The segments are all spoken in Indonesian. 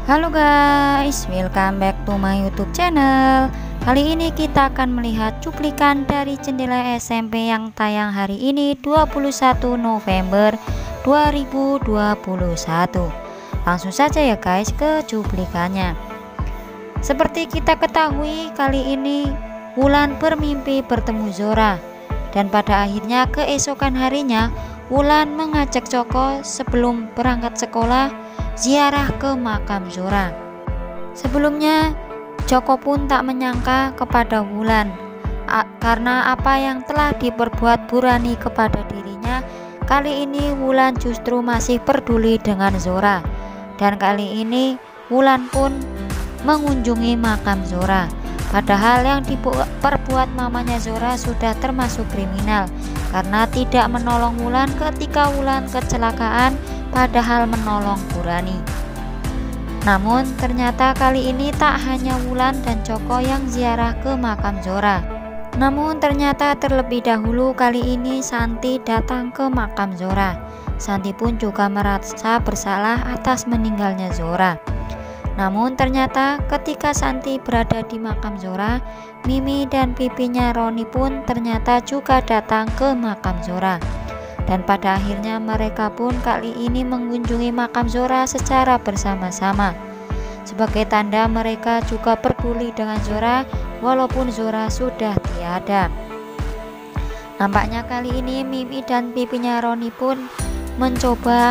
Halo guys, welcome back to my YouTube channel. Kali ini kita akan melihat cuplikan dari jendela SMP yang tayang hari ini 21 November 2021. Langsung saja ya guys ke cuplikannya. Seperti kita ketahui, kali ini Wulan bermimpi bertemu Zora, dan pada akhirnya keesokan harinya Wulan mengajak Choco sebelum berangkat sekolah ziarah ke makam Zora. Sebelumnya Choco pun tak menyangka kepada Wulan karena apa yang telah diperbuat Burani kepada dirinya. Kali ini Wulan justru masih peduli dengan Zora, dan kali ini Wulan pun mengunjungi makam Zora. Padahal yang diperbuat mamanya Zora sudah termasuk kriminal karena tidak menolong Wulan ketika Wulan kecelakaan, padahal menolong Burani. Namun ternyata kali ini tak hanya Wulan dan Choco yang ziarah ke makam Zora. Namun ternyata terlebih dahulu kali ini Santi datang ke makam Zora. Santi pun juga merasa bersalah atas meninggalnya Zora. Namun ternyata ketika Santi berada di makam Zora, Mimi dan pipinya Roni pun ternyata juga datang ke makam Zora. Dan pada akhirnya mereka pun kali ini mengunjungi makam Zora secara bersama-sama. Sebagai tanda mereka juga peduli dengan Zora walaupun Zora sudah tiada. Nampaknya kali ini Mimi dan pipinya Roni pun mencoba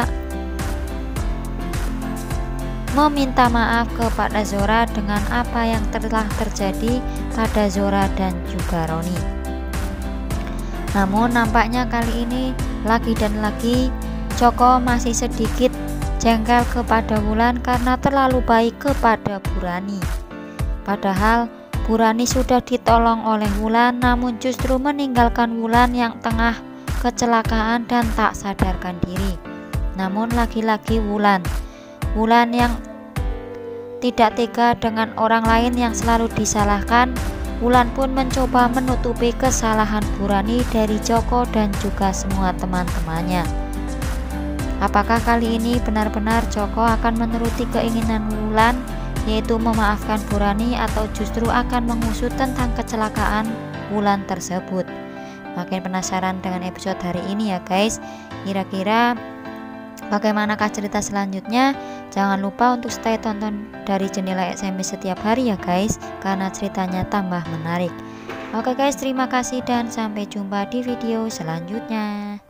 meminta maaf kepada Zora dengan apa yang telah terjadi pada Zora dan juga Roni. Namun nampaknya kali ini lagi dan lagi Choco masih sedikit jengkel kepada Wulan karena terlalu baik kepada Burani. Padahal Burani sudah ditolong oleh Wulan, namun justru meninggalkan Wulan yang tengah kecelakaan dan tak sadarkan diri. Namun lagi-lagi Wulan yang tidak tega dengan orang lain yang selalu disalahkan, Wulan pun mencoba menutupi kesalahan Burani dari Choco dan juga semua teman-temannya. Apakah kali ini benar-benar Choco akan menuruti keinginan Wulan, yaitu memaafkan Burani, atau justru akan mengusut tentang kecelakaan Wulan tersebut? Makin penasaran dengan episode hari ini ya guys. Kira-kira bagaimanakah cerita selanjutnya? Jangan lupa untuk stay tonton dari Jendela SMP setiap hari ya guys, karena ceritanya tambah menarik. Oke guys, terima kasih dan sampai jumpa di video selanjutnya.